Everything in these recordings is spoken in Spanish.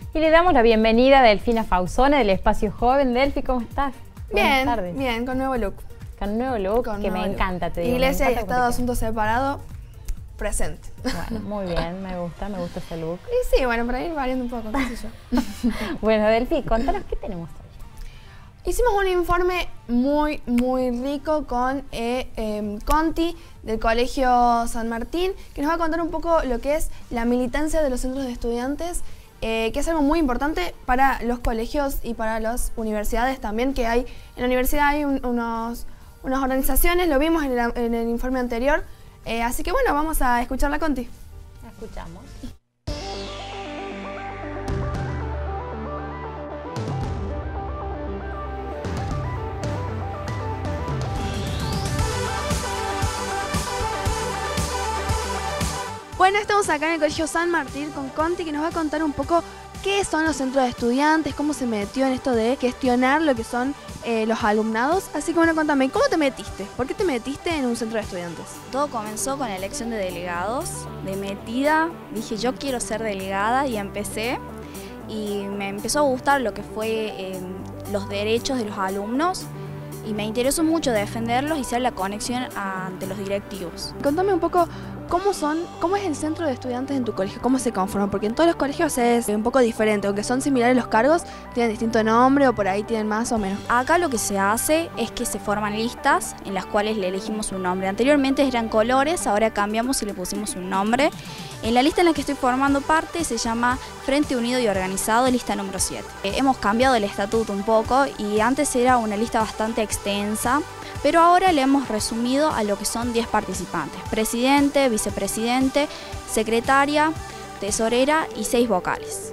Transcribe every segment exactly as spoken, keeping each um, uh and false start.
Y le damos la bienvenida a Delfina Fausone del Espacio Joven. Delfi, ¿cómo estás? Bien, Buenas tardes. Bien, con nuevo look. Con nuevo look, con que nuevo me look. encanta, te digo. Iglesia y Estado de Asuntos Separados, presente. Bueno, muy bien, me gusta, me gusta ese look. Y sí, bueno, para ir variando un poco, qué sé yo. Bueno, Delfi, contanos qué tenemos hoy. Hicimos un informe muy, muy rico con eh, eh, Conti del Colegio San Martín, que nos va a contar un poco lo que es la militancia de los centros de estudiantes, eh, que es algo muy importante para los colegios y para las universidades también, que hay en la universidad hay un, unos, unas organizaciones, lo vimos en el, en el informe anterior, eh, así que bueno, vamos a escucharla a Conti. La escuchamos. Bueno, estamos acá en el Colegio San Martín con Conti, que nos va a contar un poco qué son los centros de estudiantes, cómo se metió en esto de gestionar lo que son eh, los alumnados. Así que bueno, contame, ¿cómo te metiste? ¿Por qué te metiste en un centro de estudiantes? Todo comenzó con la elección de delegados. De metida dije, yo quiero ser delegada y empecé. Y me empezó a gustar lo que fue eh, los derechos de los alumnos. Y me interesó mucho defenderlos y ser la conexión ante los directivos. Contame un poco cómo son, cómo es el centro de estudiantes en tu colegio, cómo se conforma, porque en todos los colegios es un poco diferente, aunque son similares los cargos, tienen distinto nombre o por ahí tienen más o menos. Acá lo que se hace es que se forman listas en las cuales le elegimos un nombre. Anteriormente eran colores, ahora cambiamos y le pusimos un nombre. En la lista en la que estoy formando parte se llama Frente Unido y Organizado, lista número siete. Eh, hemos cambiado el estatuto un poco y antes era una lista bastante extensa, pero ahora le hemos resumido a lo que son diez participantes: presidente, vicepresidente, secretaria, tesorera y seis vocales.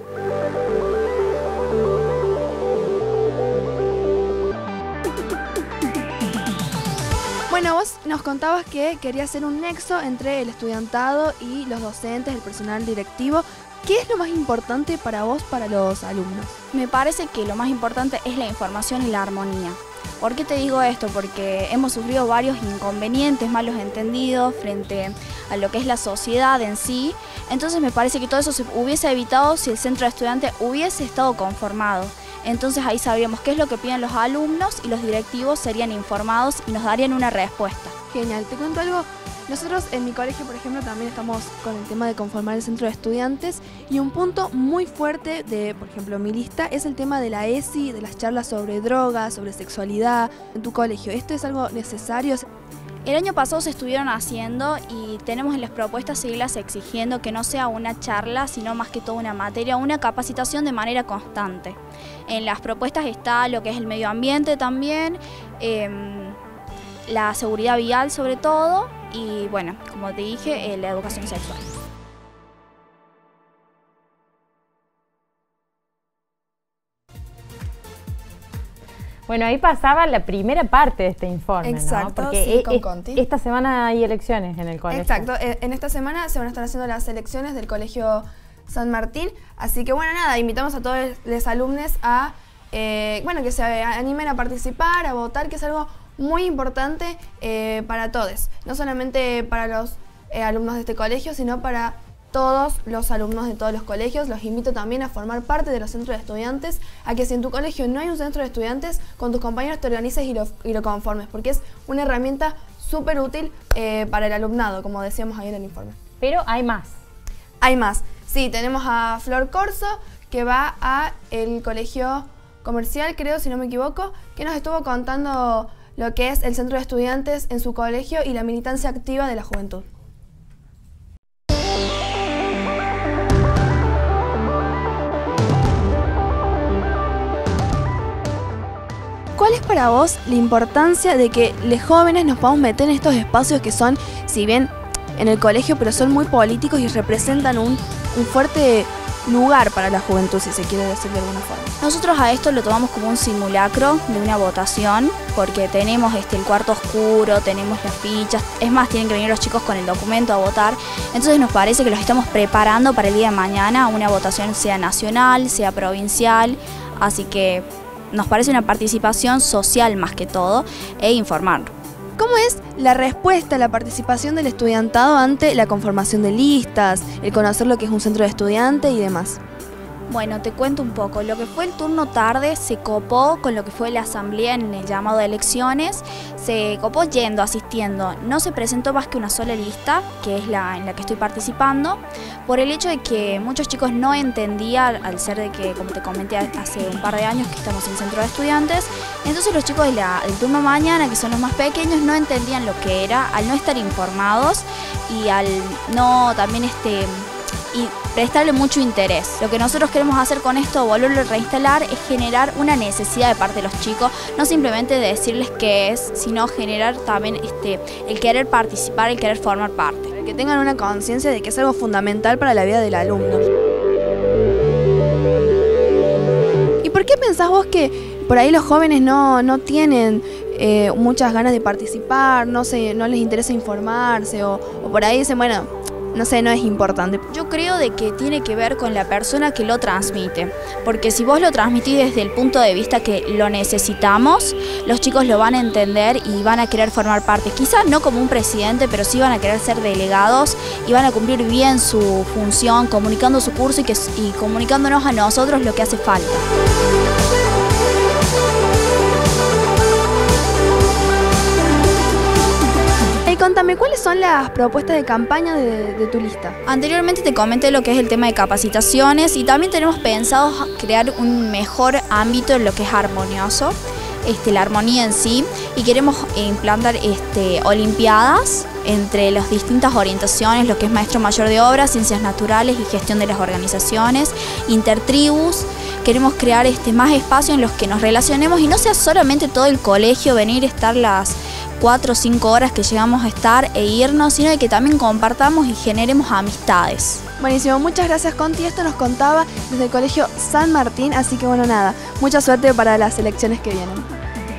Bueno, vos nos contabas que querías hacer un nexo entre el estudiantado y los docentes, el personal directivo. ¿Qué es lo más importante para vos, para los alumnos? Me parece que lo más importante es la información y la armonía. ¿Por qué te digo esto? Porque hemos sufrido varios inconvenientes, malos entendidos frente a lo que es la sociedad en sí. Entonces me parece que todo eso se hubiese evitado si el centro de estudiantes hubiese estado conformado. Entonces ahí sabríamos qué es lo que piden los alumnos y los directivos serían informados y nos darían una respuesta. Genial, te cuento algo. Nosotros en mi colegio, por ejemplo, también estamos con el tema de conformar el centro de estudiantes y un punto muy fuerte de, por ejemplo, mi lista es el tema de la E S I, de las charlas sobre drogas, sobre sexualidad en tu colegio. ¿Esto es algo necesario? El año pasado se estuvieron haciendo y tenemos en las propuestas seguirlas exigiendo que no sea una charla, sino más que todo una materia, una capacitación de manera constante. En las propuestas está lo que es el medio ambiente también, eh, la seguridad vial sobre todo y, bueno, como te dije, eh, la educación sexual. Bueno, ahí pasaba la primera parte de este informe, Exacto, ¿no? Porque sí, e con e Conti. Esta semana hay elecciones en el colegio. Exacto, en esta semana se van a estar haciendo las elecciones del Colegio San Martín, así que bueno, nada, invitamos a todos los alumnos a eh, bueno, que se animen a participar, a votar, que es algo muy importante eh, para todos, no solamente para los eh, alumnos de este colegio, sino para todos los alumnos de todos los colegios. Los invito también a formar parte de los centros de estudiantes, a que si en tu colegio no hay un centro de estudiantes, con tus compañeros te organices y lo, y lo conformes, porque es una herramienta súper útil eh, para el alumnado, como decíamos ahí en el informe. Pero hay más. Hay más. Sí, tenemos a Flor Corso, que va a el colegio comercial, creo, si no me equivoco, que nos estuvo contando lo que es el centro de estudiantes en su colegio y la militancia activa de la juventud. ¿Cuál es para vos la importancia de que los jóvenes nos podamos meter en estos espacios que son, si bien en el colegio, pero son muy políticos y representan un, un fuerte lugar para la juventud, si se quiere decir de alguna forma? Nosotros a esto lo tomamos como un simulacro de una votación, porque tenemos este, el cuarto oscuro, tenemos las fichas, es más, tienen que venir los chicos con el documento a votar, entonces nos parece que los estamos preparando para el día de mañana, una votación sea nacional, sea provincial, así que nos parece una participación social más que todo, e informar. ¿Cómo es la respuesta, la participación del estudiantado ante la conformación de listas, el conocer lo que es un centro de estudiante y demás? Bueno, te cuento un poco. Lo que fue el turno tarde se copó con lo que fue la asamblea en el llamado de elecciones. Se copó yendo, asistiendo. No se presentó más que una sola lista, que es la en la que estoy participando, por el hecho de que muchos chicos no entendían, al ser de que, como te comenté hace un par de años que estamos en centro de estudiantes, entonces los chicos de la, del turno mañana, que son los más pequeños, no entendían lo que era, al no estar informados y al no también este... y prestarle mucho interés. Lo que nosotros queremos hacer con esto, volverlo a reinstalar, es generar una necesidad de parte de los chicos, no simplemente decirles qué es, sino generar también este, el querer participar, el querer formar parte. Que tengan una conciencia de que es algo fundamental para la vida del alumno. ¿Y por qué pensás vos que por ahí los jóvenes no, no tienen eh, muchas ganas de participar, no, se, no les interesa informarse o, o por ahí dicen, bueno, no sé, no es importante? Yo creo de que tiene que ver con la persona que lo transmite, porque si vos lo transmitís desde el punto de vista que lo necesitamos, los chicos lo van a entender y van a querer formar parte. Quizás no como un presidente, pero sí van a querer ser delegados y van a cumplir bien su función, comunicando su curso y, que, y comunicándonos a nosotros lo que hace falta. Y contame, ¿cuáles son las propuestas de campaña de, de tu lista? Anteriormente te comenté lo que es el tema de capacitaciones y también tenemos pensado crear un mejor ámbito en lo que es armonioso, este, la armonía en sí, y queremos implantar este, olimpiadas entre las distintas orientaciones, lo que es maestro mayor de obras, ciencias naturales y gestión de las organizaciones, intertribus. Queremos crear este, más espacios en los que nos relacionemos y no sea solamente todo el colegio venir a estar las cuatro o cinco horas que llegamos a estar e irnos, sino de que también compartamos y generemos amistades. Buenísimo, muchas gracias Conti, esto nos contaba desde el Colegio San Martín, así que bueno, nada, mucha suerte para las elecciones que vienen.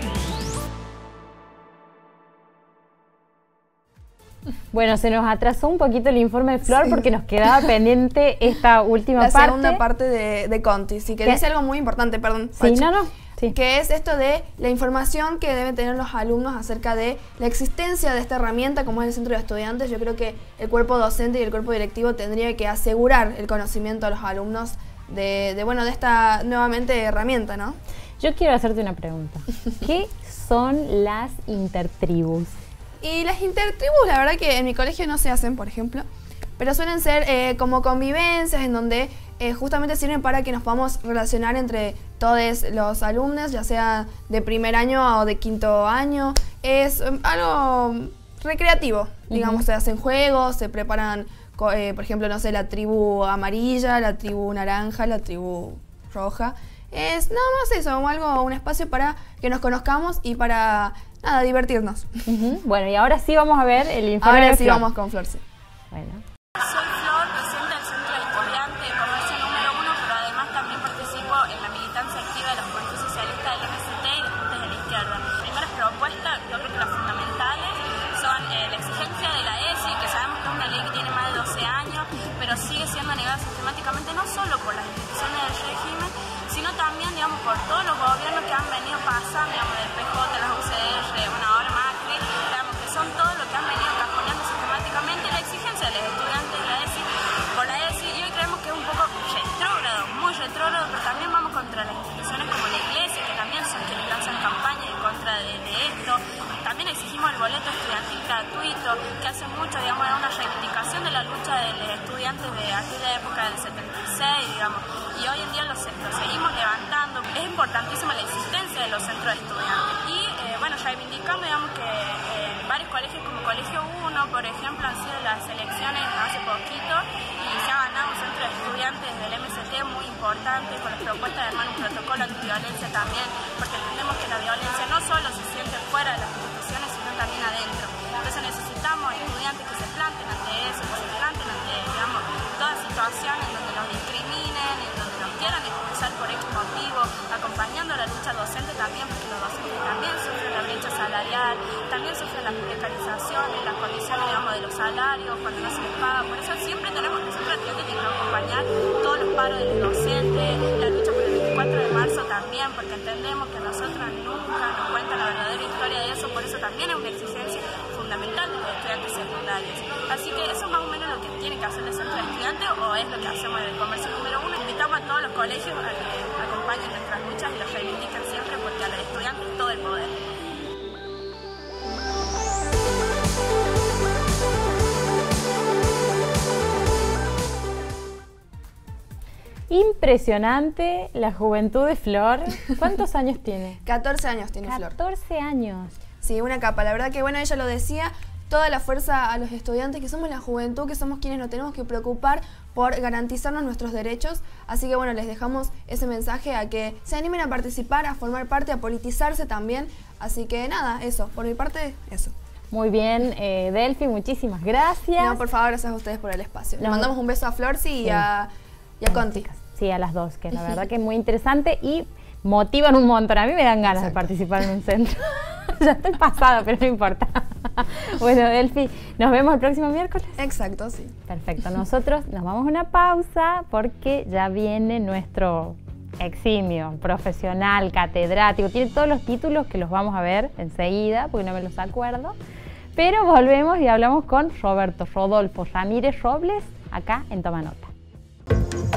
Bueno, se nos atrasó un poquito el informe de Flor sí. porque nos quedaba pendiente esta última la parte. La segunda parte de, de Conti, sí, que ¿Qué? dice algo muy importante, perdón. Sí, Pachi, no, no. Sí. Que es esto de la información que deben tener los alumnos acerca de la existencia de esta herramienta como es el centro de estudiantes. Yo creo que el cuerpo docente y el cuerpo directivo tendría que asegurar el conocimiento a los alumnos de, de, bueno, de esta nuevamente herramienta, ¿no? Yo quiero hacerte una pregunta. ¿Qué son las intertribus? Y las intertribus, la verdad que en mi colegio no se hacen, por ejemplo, pero suelen ser eh, como convivencias en donde eh, justamente sirven para que nos podamos relacionar entre todos los alumnos, ya sea de primer año o de quinto año. Es um, algo recreativo, digamos, uh-huh. Se hacen juegos, se preparan, eh, por ejemplo, no sé, la tribu amarilla, la tribu naranja, la tribu roja. Es nada más eso, algo, un espacio para que nos conozcamos y para, nada, divertirnos. Uh-huh. Bueno, y ahora sí vamos a ver el informe Ahora de sí Flor. vamos con Flor, sí. Bueno. Soy Flor, presidenta del Centro de Estudiantes de Comercio número uno, pero además también participo en la militancia activa de la Juventud Socialista del M S T y de Juntas de la Izquierda. Las primeras propuestas, yo creo que las fundamentales, son eh, la exigencia de la E S I, que sabemos que es una ley que tiene más de doce años, pero sigue siendo negada sistemáticamente no solo por las instituciones del régimen, sino también, digamos, por todos los gobiernos que han venido pasando, digamos, del P J, las U C R, bueno, ahora Macri, digamos, que son todos los que han venido cajoneando sistemáticamente la exigencia de los estudiantes de la E S I por la E S I, y hoy creemos que es un poco retrógrado, muy retrógrado, pero también vamos contra las instituciones como la Iglesia, que también son quienes lanzan campañas en contra de, de esto. También exigimos el boleto estudiantil gratuito, que hace mucho, digamos, era una reivindicación de la lucha de los estudiantes de aquella época del setenta y seis, digamos, y hoy en día los, los seguimos levantando. Es importantísima la existencia de los centros de estudiantes y, eh, bueno, reivindicando, digamos, que eh, varios colegios como Colegio uno, por ejemplo, han sido las elecciones hace poquito y se ha ganado un centro de estudiantes del M S T muy importante, con las propuestas de armar un protocolo antiviolencia también, porque entendemos que la violencia no solo se siente fuera de las instituciones, sino también adentro. Entonces necesitamos estudiantes que se planten ante eso, que se planten ante, digamos, toda situación en donde nos discriminen, en donde nos quieran expulsar por X motivo, acompañando la lucha docente también, porque los docentes también sufren la brecha salarial, también sufren las precarizaciones, las condiciones, digamos, de los salarios, cuando no se les paga. Por eso siempre tenemos que siempre tenemos que acompañar todos los paros de los docentes, la lucha por el veinticuatro de marzo también, porque entendemos que nosotros nunca nos cuentan la verdadera historia de eso, por eso también es una exigencia fundamental de los estudiantes secundarios. Así que eso es más o menos lo que tiene que hacer el centro de estudiantes, o es lo que hacemos en el Comercio número uno. Invitamos a todos los colegios a que acompañen nuestras luchas y las reivindiquen siempre, porque a los estudiantes todo el poder. Impresionante la juventud de Flor. ¿Cuántos años tiene? catorce años tiene Flor. catorce años. Sí, una capa. La verdad que, bueno, ella lo decía, toda la fuerza a los estudiantes, que somos la juventud, que somos quienes nos tenemos que preocupar por garantizarnos nuestros derechos. Así que, bueno, les dejamos ese mensaje a que se animen a participar, a formar parte, a politizarse también. Así que, nada, eso. Por mi parte, eso. Muy bien, eh, Delphi, muchísimas gracias. No, por favor, gracias a ustedes por el espacio. No. Le mandamos un beso a Florci y Sí. a, y a Conti. Sí, a las dos, que la verdad que es muy interesante y motivan un montón. A mí me dan ganas Exacto. de participar en un centro. Ya estoy pasada, pero no importa. Bueno, Delphi, nos vemos el próximo miércoles. Exacto, sí. Perfecto, nosotros nos vamos a una pausa porque ya viene nuestro eximio, profesional, catedrático. Tiene todos los títulos que los vamos a ver enseguida, porque no me los acuerdo. Pero volvemos y hablamos con Roberto Rodolfo Ramírez Robles, acá en Toma Nota.